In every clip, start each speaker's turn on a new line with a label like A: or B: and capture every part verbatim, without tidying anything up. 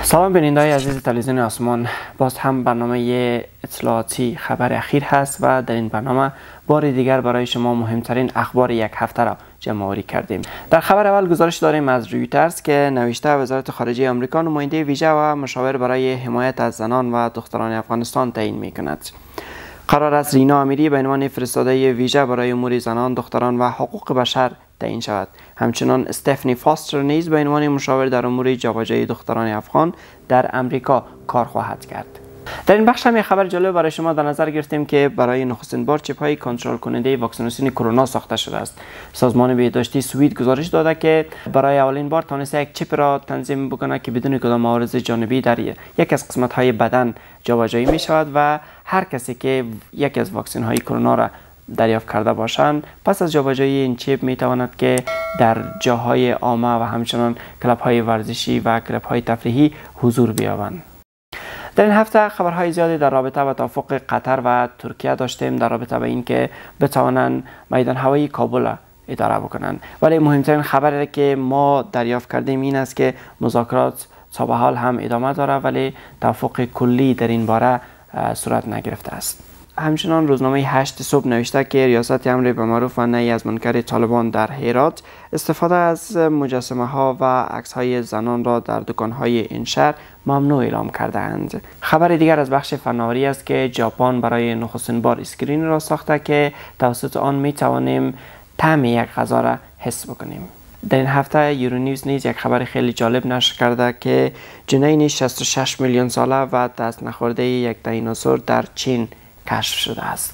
A: سلام بیننده‌های عزیز تلویزیون آسمان، باز هم برنامه اطلاعاتی خبر اخیر هست و در این برنامه بار دیگر برای شما مهمترین اخبار یک هفته را جمع آوری کردیم. در خبر اول گزارش داریم از رویترز که نوشته وزارت خارجه آمریکا نماینده ویژه و مشاور برای حمایت از زنان و دختران افغانستان تعیین می‌کند. قرار است رینا امیری به عنوان فرستاده ویژه برای امور زنان، دختران و حقوق بشر تعیین شود. همچنان استفانی فاستر نیز به عنوان مشاور در امور جابجایی دختران افغان در امریکا کار خواهد کرد. در این بخش هم یک خبر جالب برای شما در نظر گرفتیم که برای نخستین بار چپ‌های کنترل کننده واکسیناسیون کرونا ساخته شده است. سازمان بهداشتی سوئد گزارش داده که برای اولین بار تونسته یک چپ را تنظیم بکنه که بدون کدام عوارض جانبی در یک از قسمت‌های بدن جابجایی می شود و هر کسی که یکی از واکسن های کرونا را دریافت کرده باشند پس از جابجایی این چپ می تواند که در جاهای عامه و همچنان کلب های ورزشی و کلب های تفریحی حضور بیابند. در این هفته خبرهای زیادی در رابطه با توافق قطر و ترکیه داشتیم در رابطه با اینکه بتوانند میدان هوایی کابل را اداره بکنند، ولی مهمترین خبری که ما دریافت کردیم این است که مذاکرات تا به حال هم ادامه داره ولی توافق کلی در این باره صورت نگرفته است. همچنان روزنامه هشت صبح نوشته که ریاست امر به معروف و نهی از منکر طالبان در هرات استفاده از مجسمه ها و عکس های زنان را در دکان های این شهر ممنوع اعلام کرده اند. خبر دیگر از بخش فناوری است که ژاپن برای نخستین بار اسکرین را ساخته که توسط آن می توانیم طعم یک غذا را حس بکنیم. در این هفته یورونیوز نیز یک خبر خیلی جالب نشر کرده که جنین شصت و شش میلیون ساله و دست نخورده یک دیناسور در چین کشف شده است.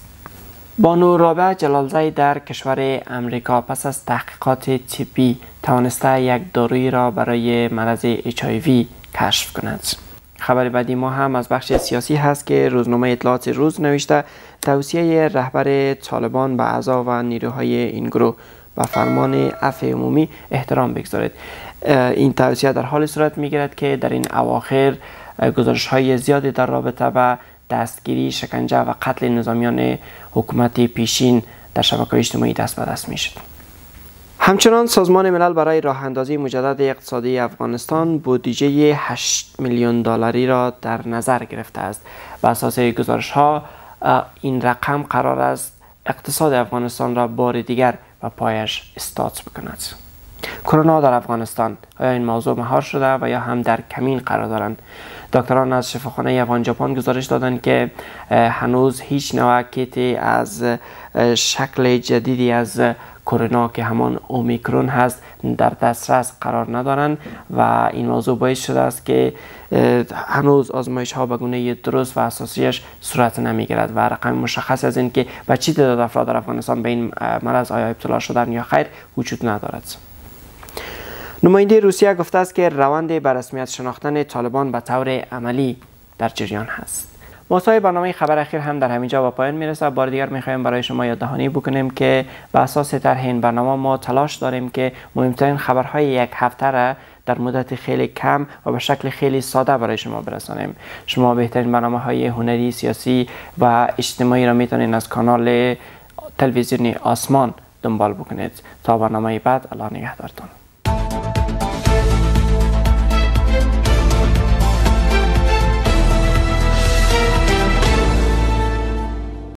A: بانو رابعه جلالزی در کشور امریکا پس از تحقیقات طبی توانسته یک دارویی را برای مرض اچ آی وی کشف کند. خبر بعدی ما هم از بخش سیاسی هست که روزنامه اطلاعات روز نوشته توصیه رهبر طالبان به اعضا و نیروهای این گروه و فرمان عفو عمومی احترام بگذارید. این توصیه در حال صورت میگیرد که در این اواخر گزارش های زیادی در رابطه با دستگیری، شکنجه و قتل نظامیان حکومت پیشین در شبکه‌های اجتماعی دست به دست می شد. همچنان سازمان ملل برای راه اندازی مجدد اقتصادی افغانستان بودجه هشت میلیون دلاری را در نظر گرفته است. بر اساس گزارش ها این رقم قرار است اقتصاد افغانستان را بار دیگر به پایش استات بکند. کرونا در افغانستان، آیا این موضوع مهار شده و یا هم در کمین قرار دارند؟ دکتران از شفاخانه افغان ژاپن گزارش دادند که هنوز هیچ نوع کیتی از شکل جدیدی از کرونا که همان اومیکرون هست در دسترس قرار ندارند و این موضوع باعث شده است که هنوز آزمایش ها به گونه درست و اساسیش صورت نمیگیرد و رقم مشخص از این که به چه تعداد افراد در افغانستان به این مرض آیا ابتلا شدن یا خیر وجود ندارد. نماینده روسیه گفته است که روند به رسمیت شناختن طالبان به طور عملی در جریان است. محتوای برنامه خبر اخیر هم در همینجا به پایان میرسه. بار دیگر میخوایم برای شما یاددهانی بکنیم که به اساس طرح این برنامه ما تلاش داریم که مهمترین خبرهای یک هفته را در مدت خیلی کم و به شکل خیلی ساده برای شما برسانیم. شما بهترین برنامه‌های هنری، سیاسی و اجتماعی را میتونید از کانال تلویزیونی آسمان دنبال بکنید. تا برنامه بعد، الله نگهدارتان.